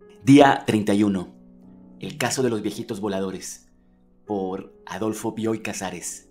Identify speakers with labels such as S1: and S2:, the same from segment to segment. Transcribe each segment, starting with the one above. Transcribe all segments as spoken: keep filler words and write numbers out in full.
S1: Día treinta y uno. El caso de los viejitos voladores. Por Adolfo Bioy Casares.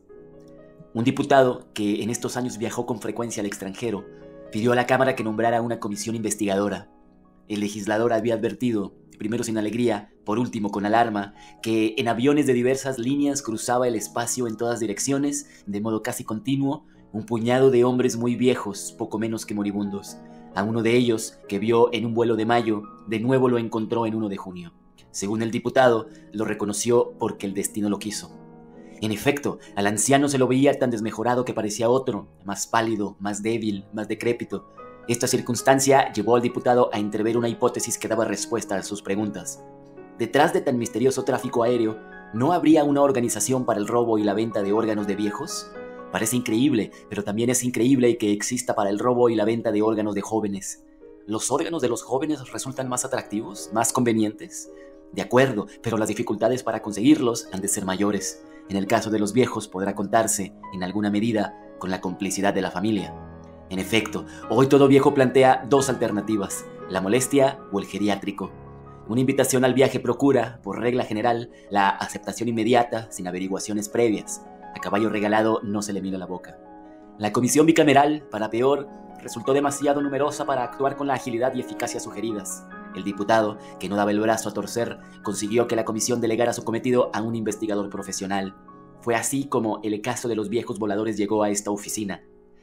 S1: Un diputado que en estos años viajó con frecuencia al extranjero pidió a la Cámara que nombrara una comisión investigadora. El legislador había advertido, primero sin alegría, por último con alarma, que en aviones de diversas líneas cruzaba el espacio en todas direcciones, de modo casi continuo, un puñado de hombres muy viejos, poco menos que moribundos. A uno de ellos, que vio en un vuelo de mayo, de nuevo lo encontró en uno de junio. Según el diputado, lo reconoció porque el destino lo quiso. En efecto, al anciano se lo veía tan desmejorado que parecía otro, más pálido, más débil, más decrépito. Esta circunstancia llevó al diputado a entrever una hipótesis que daba respuesta a sus preguntas. ¿Detrás de tan misterioso tráfico aéreo, no habría una organización para el robo y la venta de órganos de viejos? Parece increíble, pero también es increíble que exista para el robo y la venta de órganos de jóvenes. ¿Los órganos de los jóvenes resultan más atractivos, más convenientes? De acuerdo, pero las dificultades para conseguirlos han de ser mayores. En el caso de los viejos podrá contarse, en alguna medida, con la complicidad de la familia. En efecto, hoy todo viejo plantea dos alternativas, la molestia o el geriátrico. Una invitación al viaje procura, por regla general, la aceptación inmediata, sin averiguaciones previas. A caballo regalado no se le mira la boca. La comisión bicameral, para peor, resultó demasiado numerosa para actuar con la agilidad y eficacia sugeridas. El diputado, que no daba el brazo a torcer, consiguió que la comisión delegara su cometido a un investigador profesional. Fue así como el caso de los viejos voladores llegó a esta oficina.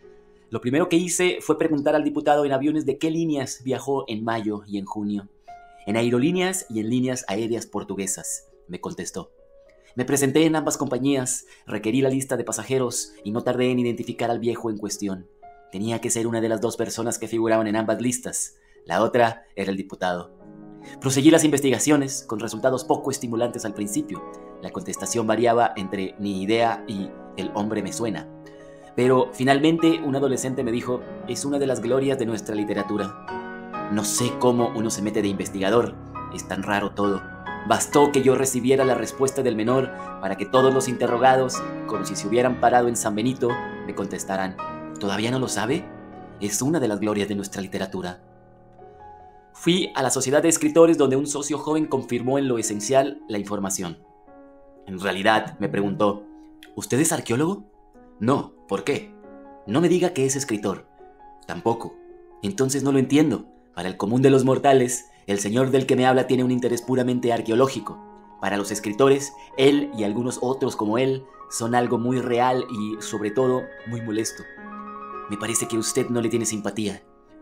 S1: Lo primero que hice fue preguntar al diputado en aviones de qué líneas viajó en mayo y en junio. En aerolíneas y en líneas aéreas portuguesas, me contestó. Me presenté en ambas compañías, requerí la lista de pasajeros y no tardé en identificar al viejo en cuestión. Tenía que ser una de las dos personas que figuraban en ambas listas. La otra era el diputado. Proseguí las investigaciones, con resultados poco estimulantes al principio. La contestación variaba entre ni idea y el hombre me suena. Pero finalmente un adolescente me dijo, es una de las glorias de nuestra literatura. No sé cómo uno se mete de investigador, es tan raro todo. Bastó que yo recibiera la respuesta del menor para que todos los interrogados, como si se hubieran parado en San Benito, me contestaran, ¿todavía no lo sabe? Es una de las glorias de nuestra literatura. Fui a la sociedad de escritores donde un socio joven confirmó en lo esencial la información. En realidad, me preguntó, ¿usted es arqueólogo? No, ¿por qué? No me diga que es escritor. Tampoco. Entonces no lo entiendo. Para el común de los mortales, el señor del que me habla tiene un interés puramente arqueológico. Para los escritores, él y algunos otros como él son algo muy real y, sobre todo, muy molesto. Me parece que usted no le tiene simpatía.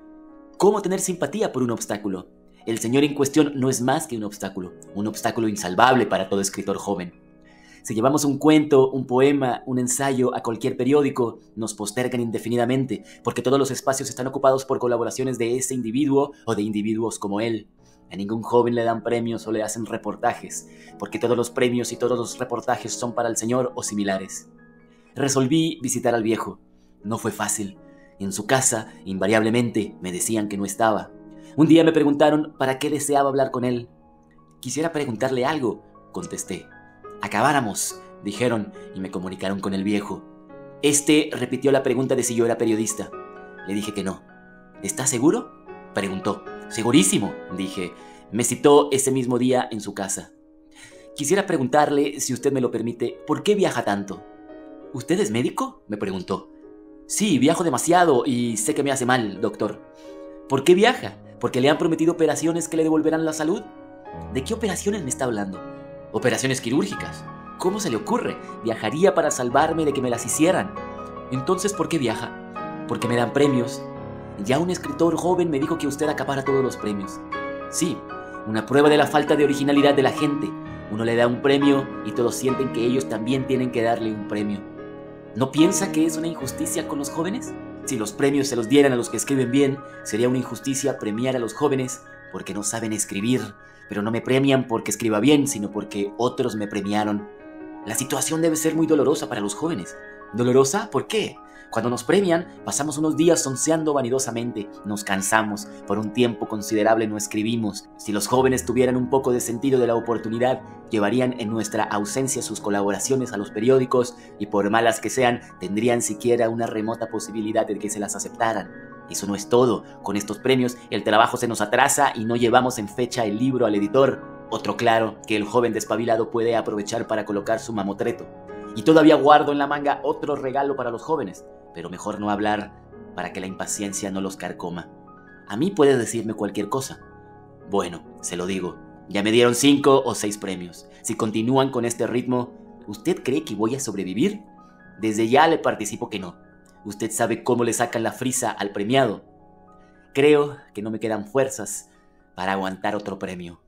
S1: ¿Cómo tener simpatía por un obstáculo? El señor en cuestión no es más que un obstáculo, un obstáculo insalvable para todo escritor joven. Si llevamos un cuento, un poema, un ensayo a cualquier periódico, nos postergan indefinidamente, porque todos los espacios están ocupados por colaboraciones de ese individuo o de individuos como él. A ningún joven le dan premios o le hacen reportajes, porque todos los premios y todos los reportajes son para el señor o similares. Resolví visitar al viejo. No fue fácil. En su casa, invariablemente, me decían que no estaba. Un día me preguntaron para qué deseaba hablar con él. Quisiera preguntarle algo, contesté. Acabáramos, dijeron y me comunicaron con el viejo. Este repitió la pregunta de si yo era periodista. Le dije que no. ¿Está seguro?, preguntó. Segurísimo, dije. Me citó ese mismo día en su casa. Quisiera preguntarle, si usted me lo permite, ¿por qué viaja tanto? ¿Usted es médico?, me preguntó. Sí, viajo demasiado y sé que me hace mal, doctor. ¿Por qué viaja? ¿Porque le han prometido operaciones que le devolverán la salud? ¿De qué operaciones me está hablando? Operaciones quirúrgicas. ¿Cómo se le ocurre? Viajaría para salvarme de que me las hicieran. Entonces, ¿por qué viaja? Porque me dan premios. Ya un escritor joven me dijo que usted acapara todos los premios. Sí, una prueba de la falta de originalidad de la gente. Uno le da un premio y todos sienten que ellos también tienen que darle un premio. ¿No piensa que es una injusticia con los jóvenes? Si los premios se los dieran a los que escriben bien, sería una injusticia premiar a los jóvenes porque no saben escribir. Pero no me premian porque escriba bien, sino porque otros me premiaron. La situación debe ser muy dolorosa para los jóvenes. ¿Dolorosa? ¿Por qué? Cuando nos premian, pasamos unos días sonceando vanidosamente, nos cansamos, por un tiempo considerable no escribimos. Si los jóvenes tuvieran un poco de sentido de la oportunidad, llevarían en nuestra ausencia sus colaboraciones a los periódicos y por malas que sean, tendrían siquiera una remota posibilidad de que se las aceptaran. Eso no es todo. Con estos premios, el trabajo se nos atrasa y no llevamos en fecha el libro al editor. Otro claro que el joven despabilado puede aprovechar para colocar su mamotreto. Y todavía guardo en la manga otro regalo para los jóvenes, pero mejor no hablar para que la impaciencia no los carcoma. A mí puede decirme cualquier cosa. Bueno, se lo digo. Ya me dieron cinco o seis premios. Si continúan con este ritmo, ¿usted cree que voy a sobrevivir? Desde ya le participo que no. Usted sabe cómo le sacan la frisa al premiado. Creo que no me quedan fuerzas para aguantar otro premio.